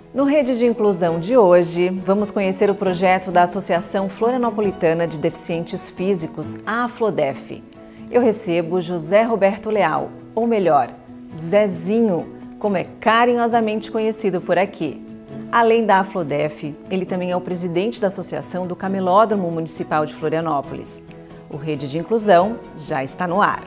No Rede de Inclusão de hoje, vamos conhecer o projeto da Associação Florianopolitana de Deficientes Físicos, a AFLODEF. Eu recebo José Roberto Leal, ou melhor, Zezinho, como é carinhosamente conhecido por aqui. Além da AFLODEF, ele também é o presidente da Associação do Camelódromo Municipal de Florianópolis. O Rede de Inclusão já está no ar.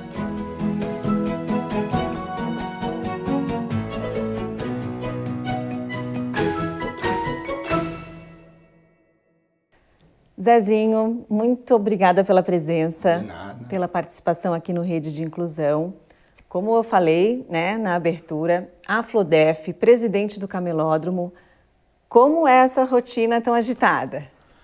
Zezinho, muito obrigada pela presença, pela participação aqui no Rede de Inclusão. Como eu falei, na abertura, a AFLODEF, presidente do Camelódromo, como é essa rotina tão agitada?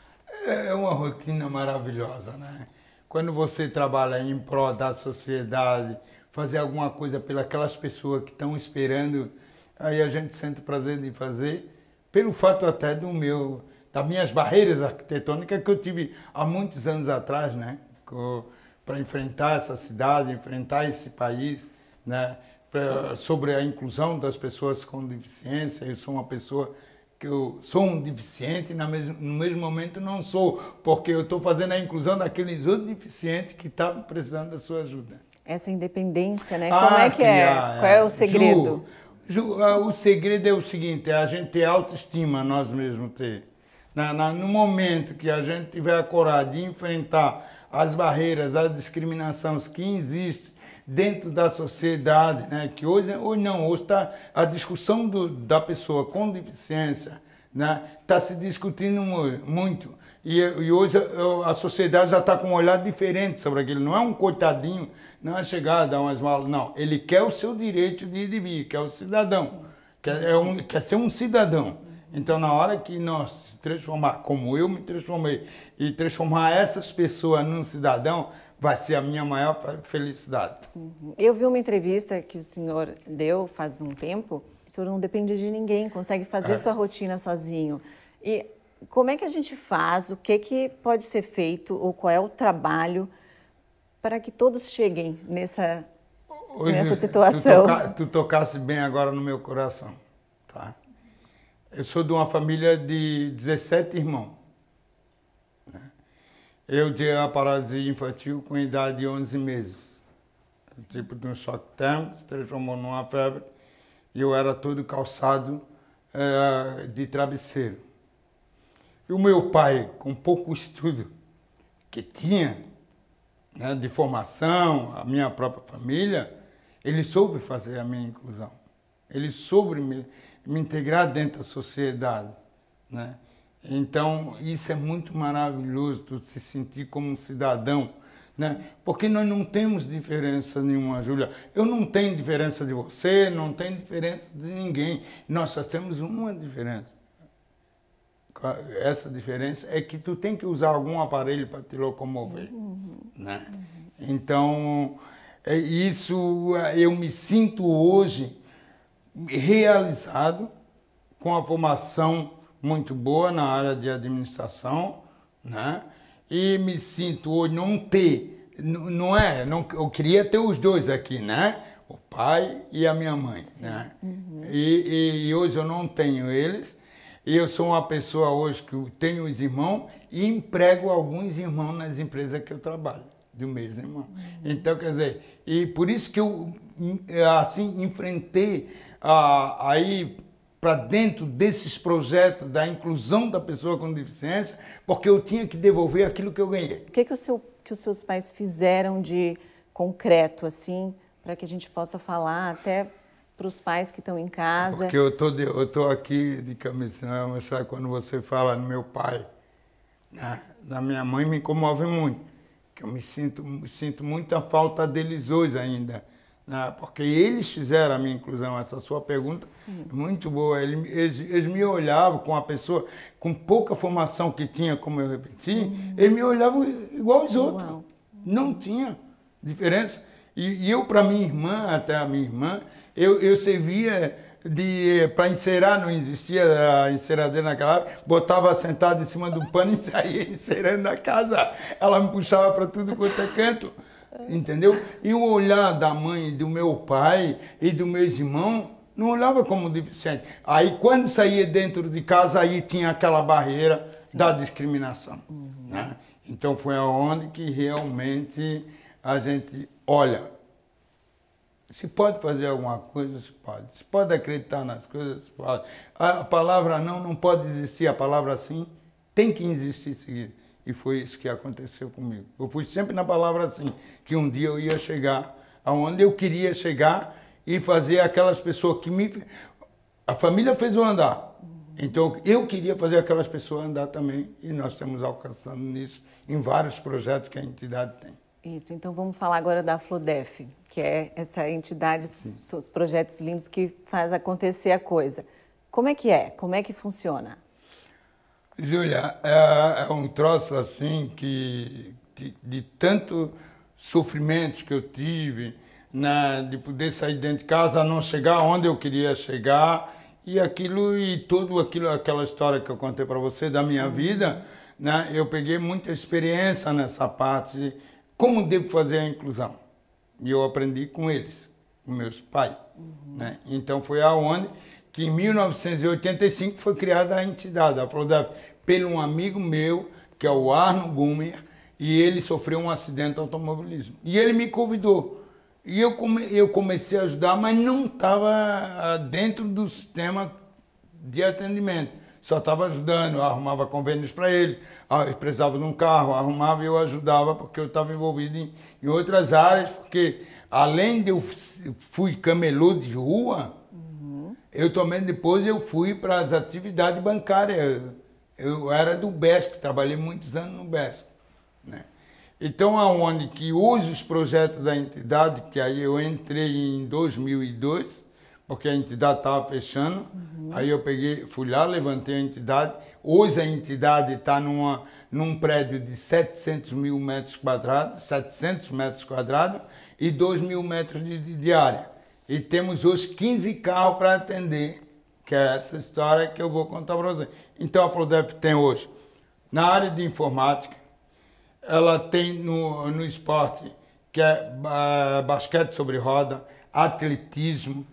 É uma rotina maravilhosa, né? Quando você trabalha em prol da sociedade, fazer alguma coisa pelas pessoas que estão esperando, aí a gente sente o prazer de fazer, pelo fato até das minhas barreiras arquitetônicas que eu tive há muitos anos atrás, né? Para enfrentar essa cidade, enfrentar esse país, né? Sobre a inclusão das pessoas com deficiência. Eu sou uma pessoa que eu sou um deficiente e no mesmo momento não sou, porque eu estou fazendo a inclusão daqueles outros deficientes que estão precisando da sua ajuda. Essa independência, né? Como é que é? Qual é o segredo? O segredo é o seguinte, é a gente ter autoestima, nós mesmos ter. No momento que a gente tiver a coragem de enfrentar as barreiras, as discriminações que existem dentro da sociedade, né? Que hoje está a discussão da pessoa com deficiência, né? Está se discutindo muito. E hoje a sociedade já está com um olhar diferente sobre aquilo. Não é um coitadinho, não é chegar a dar umas malas, não. Ele quer o seu direito de ir e vir, quer o cidadão, quer ser um cidadão. Então, na hora que nós se transformar, como eu me transformei, e transformar essas pessoas num cidadão, vai ser a minha maior felicidade. Eu vi uma entrevista que o senhor deu faz um tempo, o senhor não depende de ninguém, consegue fazer sua rotina sozinho. E como é que a gente faz, o que pode ser feito, ou qual é o trabalho para que todos cheguem nessa situação? Tu tocasse bem agora no meu coração, tá? Eu sou de uma família de 17 irmãos. Né? Eu tive a paralisia infantil com idade de 11 meses. Tipo de um choque térmico, se transformou numa febre. E eu era todo calçado de travesseiro. E o meu pai, com pouco estudo que tinha, né, de formação, a minha própria família, ele soube fazer a minha inclusão. Ele soube me integrar dentro da sociedade, né? Então, isso é muito maravilhoso, tu se sentir como um cidadão, né? Porque nós não temos diferença nenhuma, Júlia. Eu não tenho diferença de você, não tenho diferença de ninguém. Nós só temos uma diferença. Essa diferença é que tu tem que usar algum aparelho para te locomover, né? Então, isso eu me sinto hoje realizado, com a formação muito boa na área de administração, né? E me sinto hoje eu queria ter os dois aqui, né? O pai e a minha mãe, né? E hoje eu não tenho eles, e eu sou uma pessoa hoje que tenho os irmãos e emprego alguns irmãos nas empresas que eu trabalho, do mesmo irmão. Então, quer dizer, e por isso que eu, assim, enfrentei aí para dentro desses projetos da inclusão da pessoa com deficiência, porque eu tinha que devolver aquilo que eu ganhei. O que os seus pais fizeram de concreto, assim, para que a gente possa falar até para os pais que estão em casa? Porque eu tô aqui de camisa, mas sabe, quando você fala no meu pai, né, da minha mãe, me comove muito, que eu me sinto muita falta deles hoje ainda. Porque eles fizeram a minha inclusão. Essa sua pergunta é muito boa. Eles me olhavam com a pessoa com pouca formação que tinha, como eu repeti, eles me olhavam igual os outros. Não tinha diferença. E eu, para minha irmã, até a minha irmã, eu servia para encerar, não existia a enceradeira naquela época, botava sentado em cima do pano e saía encerando na casa. Ela me puxava para tudo quanto é canto. Entendeu? E o olhar da mãe, do meu pai e dos meus irmãos não olhava como deficiente. Aí, quando saía dentro de casa, aí tinha aquela barreira da discriminação. Né? Então, foi aonde que realmente a gente olha. Se pode fazer alguma coisa, se pode. Se pode acreditar nas coisas, se pode. A palavra não pode existir. A palavra sim tem que existir seguida. E foi isso que aconteceu comigo. Eu fui sempre na palavra sim, que um dia eu ia chegar aonde eu queria chegar e fazer aquelas pessoas que me... A família fez eu andar. Então, eu queria fazer aquelas pessoas andar também. E nós estamos alcançando nisso em vários projetos que a entidade tem. Isso, então vamos falar agora da Flodef, que é essa entidade, seus projetos lindos que faz acontecer a coisa. Como é que é? Como é que funciona? Júlia, é um troço assim que de tanto sofrimentos que eu tive, né, de poder sair dentro de casa, não chegar onde eu queria chegar, e aquela história que eu contei para você da minha vida, né, eu peguei muita experiência nessa parte. Como devo fazer a inclusão? E eu aprendi com eles, com meus pais. Né? Então foi aonde que em 1985 foi criada a entidade, a Flodef, pelo um amigo meu, que é o Arno Gumer, e ele sofreu um acidente de automobilismo. E ele me convidou. E eu comecei a ajudar, mas não estava dentro do sistema de atendimento. Só estava ajudando, eu arrumava convênios para eles, eu precisava de um carro, arrumava e eu ajudava, porque eu estava envolvido em outras áreas, porque além de eu fui camelô de rua, eu também depois eu fui para as atividades bancárias. Eu era do BESC, trabalhei muitos anos no BESC. Né? Então, aonde que hoje os projetos da entidade, que aí eu entrei em 2002, porque a entidade estava fechando, aí eu fui lá, levantei a entidade. Hoje a entidade está num prédio de 700 mil metros quadrados, 700 metros quadrados e 2 mil metros de área. E temos hoje 15 carros para atender, que é essa história que eu vou contar para você. Então a Flodef tem hoje, na área de informática, ela tem no esporte, que é basquete sobre roda, atletismo,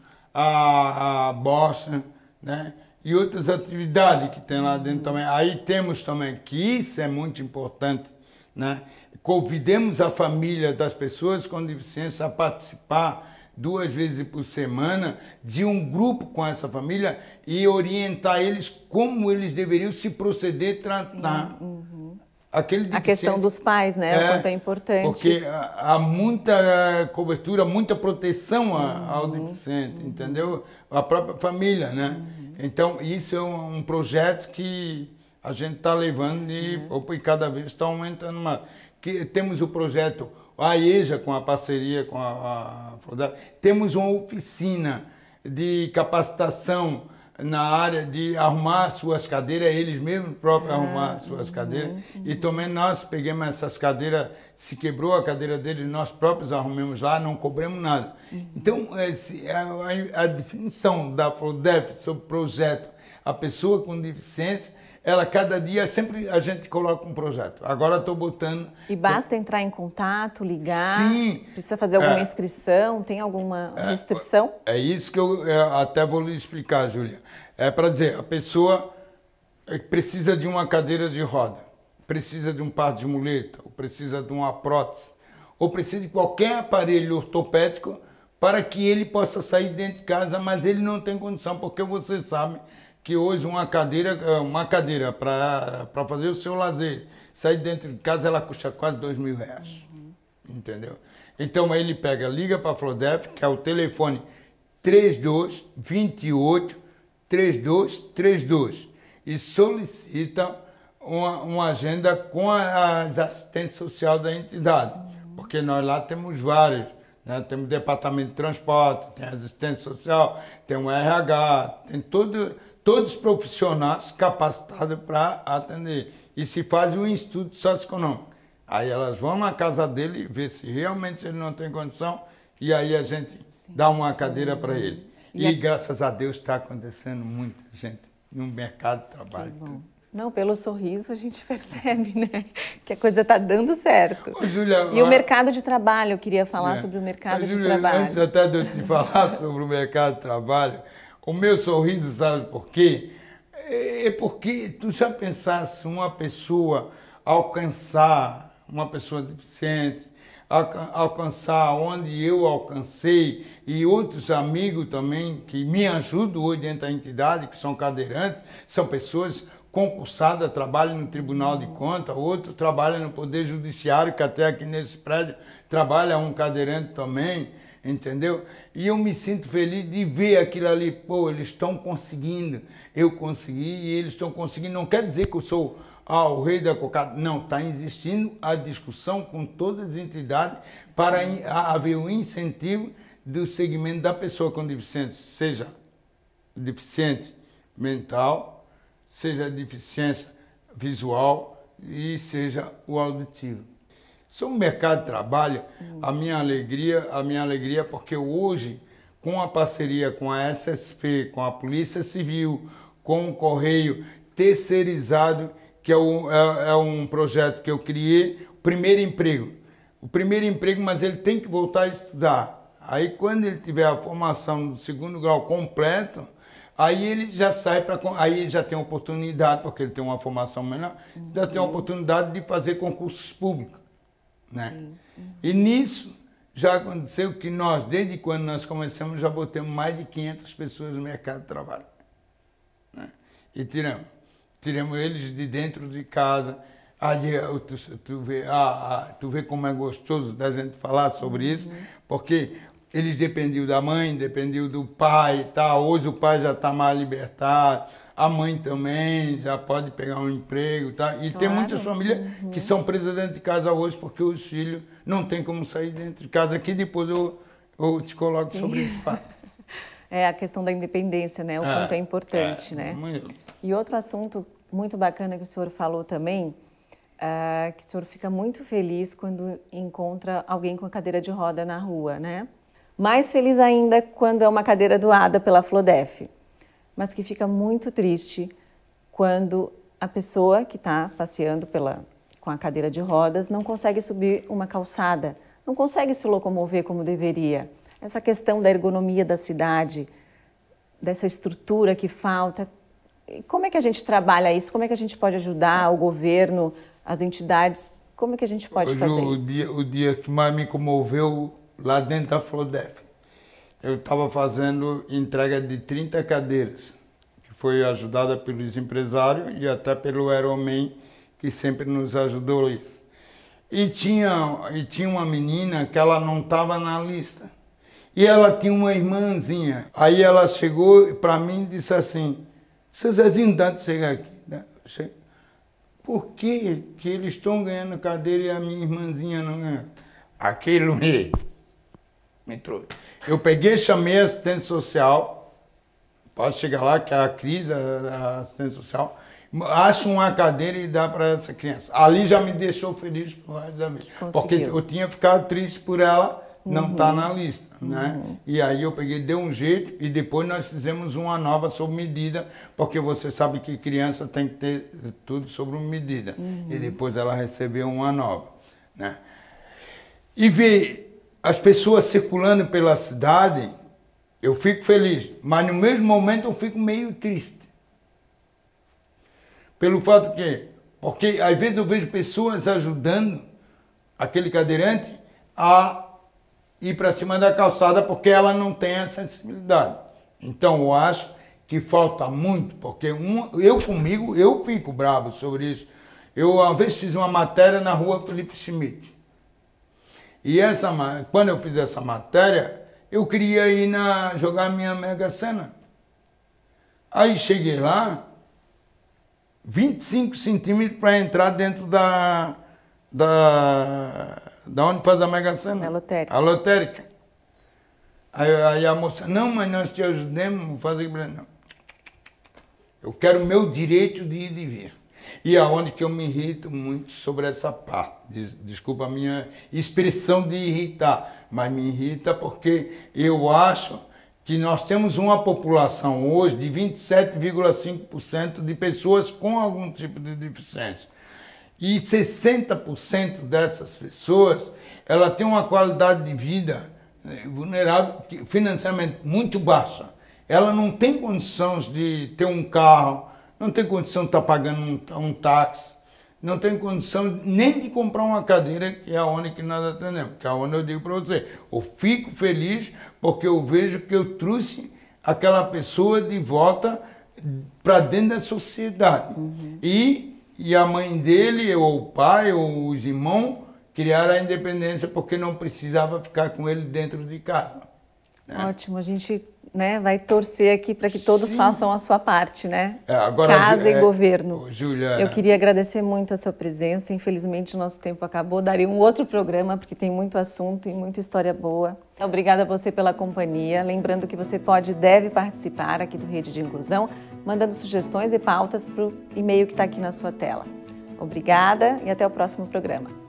a bocha, né? E outras atividades que tem lá dentro também. Aí temos também, que isso é muito importante, né? Convidemos a família das pessoas com deficiência a participar 2 vezes por semana de um grupo com essa família e orientar eles como eles deveriam se proceder, tratar aquele deficiente. A questão dos pais, né? O quanto é importante. Porque há muita cobertura, muita proteção ao deficiente, entendeu? A própria família, né? Então, isso é um projeto que a gente está levando e cada vez está aumentando mais. Temos o projeto AEJA, com a parceria com a Flodef. Temos uma oficina de capacitação na área de arrumar suas cadeiras, eles mesmos próprios arrumar suas cadeiras. E também nós pegamos essas cadeiras, se quebrou a cadeira deles, nós próprios arrumamos lá, não cobramos nada. Então, a definição da Flodef sobre o projeto, a pessoa com deficiência, ela cada dia, sempre a gente coloca um projeto. Agora estou botando... E basta entrar em contato, ligar? Sim. Precisa fazer alguma inscrição? Tem alguma restrição? É isso que eu até vou lhe explicar, Júlia. É para dizer, a pessoa precisa de uma cadeira de roda, precisa de um par de muleta, ou precisa de uma prótese, ou precisa de qualquer aparelho ortopédico para que ele possa sair dentro de casa, mas ele não tem condição, porque você sabe que hoje uma cadeira para fazer o seu lazer, sair dentro de casa, ela custa quase R$2.000, entendeu? Então ele liga para a Flodef, que é o telefone 3228-3232 e solicita uma agenda com as assistentes sociais da entidade, porque nós lá temos vários. Né? Temos departamento de transporte, tem assistente social, tem o RH, tem todos os profissionais capacitados para atender. E se faz um estudo socioeconômico. Aí elas vão na casa dele ver se realmente ele não tem condição e aí a gente dá uma cadeira para ele. E graças a Deus está acontecendo muita gente no mercado de trabalho. Não, pelo sorriso a gente percebe, né, que a coisa está dando certo. Ô, Júlia, e o mercado de trabalho, eu queria falar sobre o mercado de trabalho. Antes até de eu te falar sobre o mercado de trabalho, o meu sorriso, sabe por quê? É porque tu já pensasse uma pessoa alcançar, uma pessoa deficiente, alcançar onde eu alcancei e outros amigos também que me ajudam hoje dentro da entidade, que são cadeirantes, são pessoas concursadas, trabalham no Tribunal de Contas, outros trabalham no Poder Judiciário, que até aqui nesse prédio trabalha um cadeirante também, entendeu? E eu me sinto feliz de ver aquilo ali, pô, eles estão conseguindo, eu consegui e eles estão conseguindo, não quer dizer que eu sou o rei da cocada, não, está existindo a discussão com todas as entidades para haver um incentivo do segmento da pessoa com deficiência, seja deficiente mental, seja deficiência visual e seja o auditivo. Sobre o mercado de trabalho, a minha alegria é porque hoje, com a parceria com a SSP, com a Polícia Civil, com o Correio terceirizado, que é um projeto que eu criei, o primeiro emprego, mas ele tem que voltar a estudar. Aí quando ele tiver a formação do 2º grau completo, aí ele já sai aí ele já tem oportunidade, porque ele tem uma formação menor, já tem a oportunidade de fazer concursos públicos, né? E nisso já aconteceu que nós, desde quando nós começamos, já botamos mais de 500 pessoas no mercado de trabalho, né? E tiramos eles de dentro de casa. Tu vê como é gostoso da gente falar sobre isso, porque eles dependiam da mãe, dependiam do pai, tá? Hoje o pai já está mais libertado, a mãe também já pode pegar um emprego, tá? E tem muitas famílias que são presas dentro de casa hoje porque os filhos não têm como sair dentro de casa. Aqui depois eu te coloco sobre esse fato. É a questão da independência, né? O quanto é importante, né? E outro assunto muito bacana que o senhor falou também, que o senhor fica muito feliz quando encontra alguém com a cadeira de roda na rua, né? Mais feliz ainda quando é uma cadeira doada pela Flodef, mas que fica muito triste quando a pessoa que está passeando com a cadeira de rodas não consegue subir uma calçada, não consegue se locomover como deveria. Essa questão da ergonomia da cidade, dessa estrutura que falta, como é que a gente trabalha isso? Como é que a gente pode ajudar o governo, as entidades? Como é que a gente pode fazer isso? O dia que mais me comoveu lá dentro da Flodef, eu estava fazendo entrega de 30 cadeiras, que foi ajudada pelos empresários e até pelo Aeroman, que sempre nos ajudou isso. E tinha uma menina que ela não estava na lista. E ela tinha uma irmãzinha. Aí ela chegou para mim e disse assim, seu Zezinho, dá de chegar aqui. Né? Por que eles estão ganhando cadeira e a minha irmãzinha não ganha? Aquilo me trouxe. Eu peguei, chamei a assistente social, pode chegar lá, que é a Cris, a assistente social, acha uma cadeira e dá para essa criança. Ali já me deixou feliz por resto da vida. Porque eu tinha ficado triste por ela não estar na lista, né? E aí eu peguei, dei um jeito e depois nós fizemos uma nova sob medida, porque você sabe que criança tem que ter tudo sob medida. E depois ela recebeu uma nova, né? E ver as pessoas circulando pela cidade, eu fico feliz, mas no mesmo momento eu fico meio triste. Pelo fato que, porque às vezes eu vejo pessoas ajudando aquele cadeirante a ir para cima da calçada porque ela não tem a sensibilidade. Então eu acho que falta muito, porque eu fico bravo sobre isso. Eu uma vez fiz uma matéria na rua Felipe Schmidt. E quando eu fiz essa matéria, eu queria ir jogar minha Mega Sena. Aí cheguei lá, 25 centímetros para entrar dentro da onde faz a Mega Sena. A lotérica. Aí a moça, não, mas nós te ajudamos a fazer... Não. Eu quero o meu direito de ir e de vir. E aonde que eu me irrito muito sobre essa parte. Desculpa a minha expressão de irritar, mas me irrita porque eu acho que nós temos uma população hoje de 27,5% de pessoas com algum tipo de deficiência. E 60% dessas pessoas, ela tem uma qualidade de vida vulnerável, financeiramente muito baixa. Ela não tem condições de ter um carro, não tem condição de estar pagando um táxi, não tem condição nem de comprar uma cadeira, que é a ONG que nós atendemos, que é a ONG eu digo para você. Eu fico feliz porque eu vejo que eu trouxe aquela pessoa de volta para dentro da sociedade. E a mãe dele, ou o pai, ou os irmãos, criaram a independência porque não precisava ficar com ele dentro de casa. Né? Ótimo, a gente, né, vai torcer aqui para que todos façam a sua parte, né? Agora, casa e governo. Júlia, eu queria agradecer muito a sua presença. Infelizmente o nosso tempo acabou. Daria um outro programa porque tem muito assunto e muita história boa. Obrigada a você pela companhia. Lembrando que você pode e deve participar aqui do Rede de Inclusão, mandando sugestões e pautas para o e-mail que está aqui na sua tela. Obrigada e até o próximo programa.